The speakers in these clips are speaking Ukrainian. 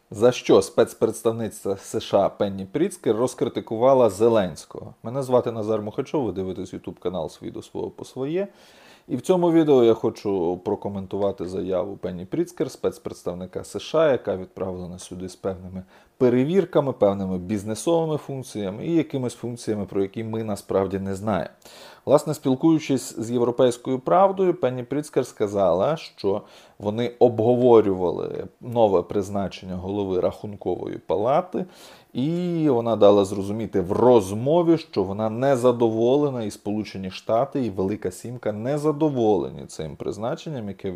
За що спецпредставниця США Пенні Пріцкер розкритикувала Зеленського? Мене звати Назар Мухачов, ви дивитесь YouTube канал «Свій до свого по своє». І в цьому відео я хочу прокоментувати заяву Пенні Пріцкер, спецпредставника США, яка відправлена сюди з певними перевірками, певними бізнесовими функціями і якимись функціями, про які ми насправді не знаємо. Власне, спілкуючись з «Європейською правдою», Пенні Пріцкер сказала, що вони обговорювали нове призначення голови Рахункової палати, і вона дала зрозуміти в розмові, що вона не задоволена, і Сполучені Штати, і Велика Сімка не задоволені цим призначенням, яке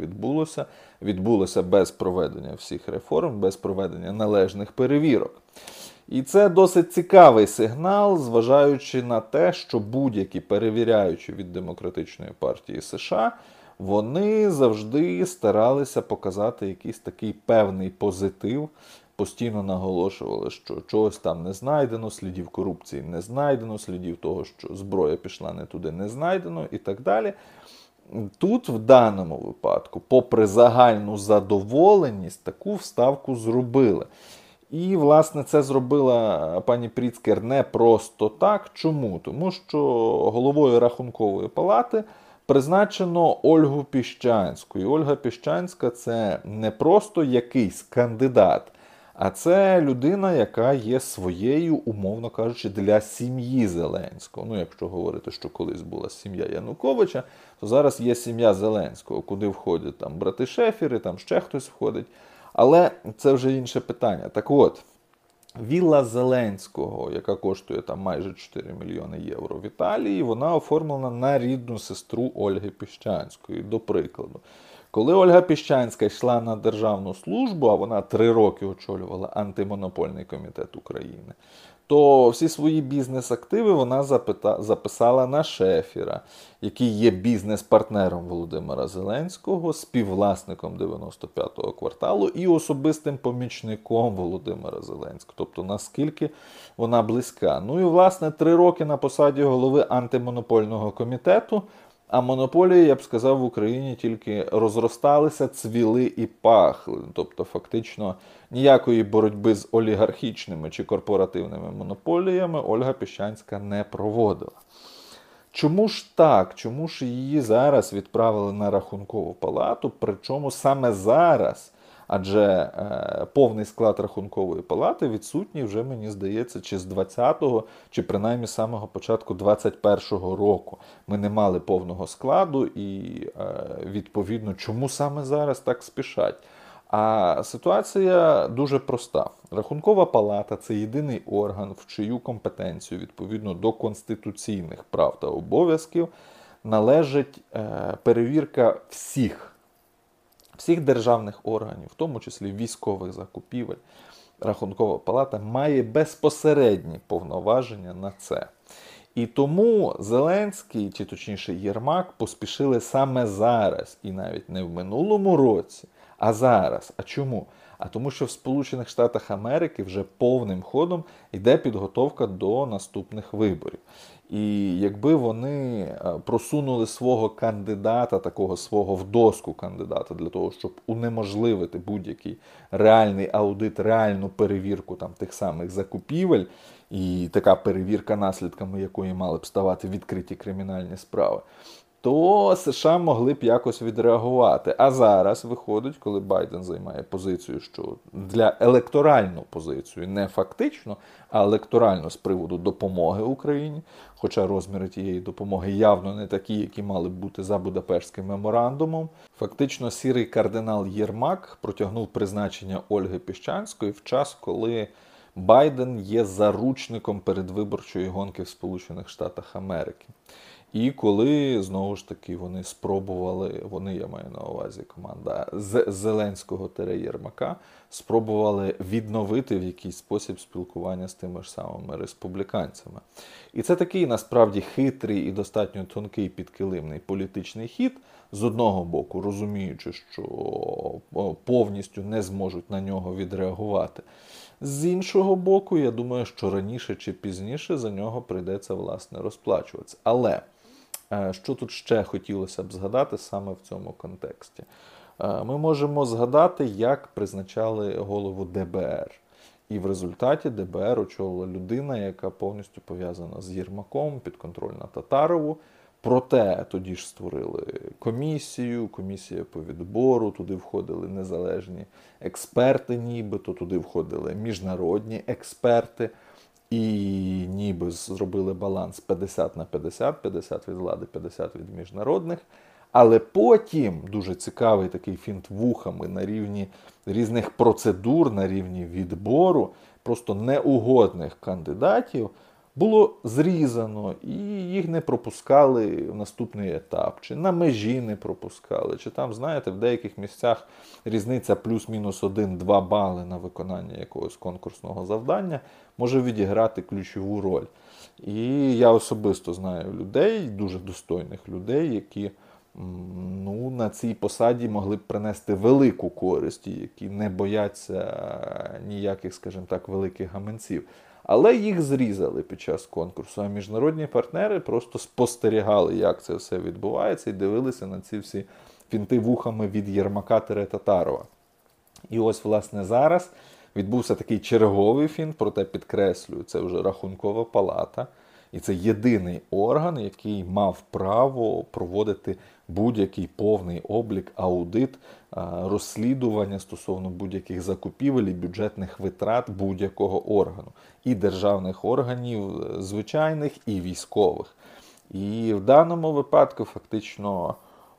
відбулося без проведення всіх реформ, без проведення належних перевірок. І це досить цікавий сигнал, зважаючи на те, що будь-які перевіряючі від Демократичної партії США, вони завжди старалися показати якийсь такий певний позитив, постійно наголошували, що чогось там не знайдено, слідів корупції не знайдено, слідів того, що зброя пішла не туди, не знайдено і так далі. Тут, в даному випадку, попри загальну задоволеність, таку вставку зробили. І, власне, це зробила пані Пріцкер не просто так. Чому? Тому що головою Рахункової палати призначено Ольгу Піщанську. І Ольга Піщанська – це не просто якийсь кандидат, а це людина, яка є своєю, умовно кажучи, для сім'ї Зеленського. Ну, якщо говорити, що колись була сім'я Януковича, то зараз є сім'я Зеленського, куди входять там брати Шефіри, там ще хтось входить. Але це вже інше питання. Так от, вілла Зеленського, яка коштує там майже 4 мільйони євро в Італії, вона оформлена на рідну сестру Ольги Піщанської, до прикладу. Коли Ольга Піщанська йшла на державну службу, а вона 3 роки очолювала Антимонопольний комітет України, то всі свої бізнес-активи вона записала на Шефіра, який є бізнес-партнером Володимира Зеленського, співвласником 95-го кварталу і особистим помічником Володимира Зеленського. Тобто, наскільки вона близька. Ну і, власне, 3 роки на посаді голови Антимонопольного комітету, а монополії, я б сказав, в Україні тільки розросталися, цвіли і пахли. Тобто, фактично, ніякої боротьби з олігархічними чи корпоративними монополіями Ольга Піщанська не проводила. Чому ж так? Чому ж її зараз відправили на Рахункову палату? Причому саме зараз? Адже повний склад Рахункової палати відсутній вже, мені здається, чи з 20-го, чи принаймні з самого початку 21-го року. Ми не мали повного складу і, відповідно, чому саме зараз так спішать? А ситуація дуже проста. Рахункова палата – це єдиний орган, в чию компетенцію, відповідно до конституційних прав та обов'язків, належить перевірка всіх державних органів, в тому числі військових закупівель. Рахункова палата має безпосередні повноваження на це. І тому Зеленський, чи точніше Єрмак, поспішили саме зараз, і навіть не в минулому році, а зараз. А чому? А тому що в Сполучених Штатах Америки вже повним ходом йде підготовка до наступних виборів. І якби вони просунули свого кандидата, такого свого в доску кандидата, для того, щоб унеможливити будь-який реальний аудит, реальну перевірку там тих самих закупівель, і така перевірка, наслідками якої мали б ставати відкриті кримінальні справи, то США могли б якось відреагувати. А зараз виходить, коли Байден займає позицію, що для електоральну позицію, не фактично, а електорально з приводу допомоги Україні, хоча розміри тієї допомоги явно не такі, які мали б бути за Будапештським меморандумом, фактично сірий кардинал Єрмак протягнув призначення Ольги Піщанської в час, коли Байден є заручником передвиборчої гонки в Сполучених Штатах Америки. І коли, знову ж таки, вони спробували, я маю на увазі команда Зеленського-Єрмака, спробували відновити в якийсь спосіб спілкування з тими ж самими республіканцями. І це такий, насправді, хитрий і достатньо тонкий підкилимний політичний хід, з одного боку, розуміючи, що повністю не зможуть на нього відреагувати. З іншого боку, я думаю, що раніше чи пізніше за нього прийдеться, власне, розплачуватися. Але що тут ще хотілося б згадати саме в цьому контексті? Ми можемо згадати, як призначали голову ДБР. І в результаті ДБР очолила людина, яка повністю пов'язана з Єрмаком, підконтрольна Татарову. Проте тоді ж створили комісія по відбору, туди входили незалежні експерти, нібито, туди входили міжнародні експерти. І ніби зробили баланс 50 на 50, 50 від влади, 50 від міжнародних. Але потім дуже цікавий такий фінт вухами на рівні різних процедур, на рівні відбору, просто неугодних кандидатів було зрізано, і їх не пропускали в наступний етап, чи на межі не пропускали, чи там, знаєте, в деяких місцях різниця плюс-мінус 1-2 бали на виконання якогось конкурсного завдання може відіграти ключову роль. І я особисто знаю людей, дуже достойних людей, які на цій посаді могли б принести велику користь, які не бояться ніяких, скажімо так, великих гаманців. Але їх зрізали під час конкурсу, а міжнародні партнери просто спостерігали, як це все відбувається, і дивилися на ці всі фінти вухами від Єрмака-Татарова. І ось, власне, зараз відбувся такий черговий фінт, проте підкреслюю, це вже Рахункова палата. І це єдиний орган, який мав право проводити будь-який повний облік, аудит, розслідування стосовно будь-яких закупівель і бюджетних витрат будь-якого органу. І державних органів звичайних, і військових. І в даному випадку фактично,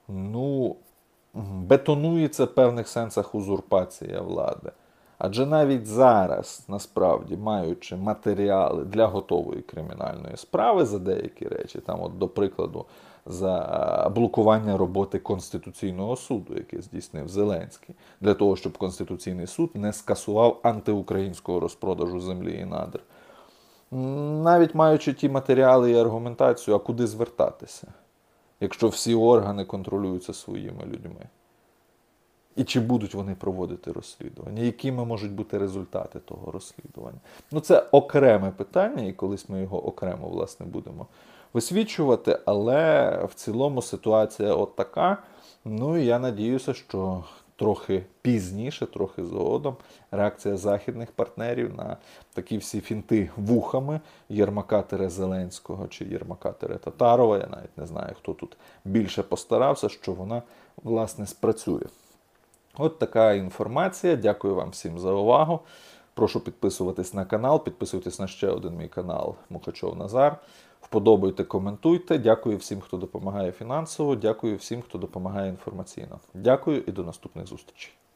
бетонується в певних сенсах узурпація влади. Адже навіть зараз, насправді, маючи матеріали для готової кримінальної справи за деякі речі, там, от, до прикладу, за блокування роботи Конституційного суду, яке здійснив Зеленський, для того, щоб Конституційний суд не скасував антиукраїнського розпродажу землі і надр. Навіть маючи ті матеріали і аргументацію, а куди звертатися, якщо всі органи контролюються своїми людьми? І чи будуть вони проводити розслідування? Якими можуть бути результати того розслідування? Це окреме питання, і колись ми його окремо, власне, будемо висвічувати, але в цілому ситуація от така. І я надіюся, що трохи пізніше, трохи згодом, реакція західних партнерів на такі всі фінти вухами Єрмака-Зеленського чи Єрмака-Татарова, я навіть не знаю, хто тут більше постарався, що вона, власне, спрацює. От така інформація. Дякую вам всім за увагу. Прошу підписуватись на канал, підписуйтесь на ще один мій канал Мухачов Назар. Вподобайте, коментуйте. Дякую всім, хто допомагає фінансово. Дякую всім, хто допомагає інформаційно. Дякую і до наступних зустрічей.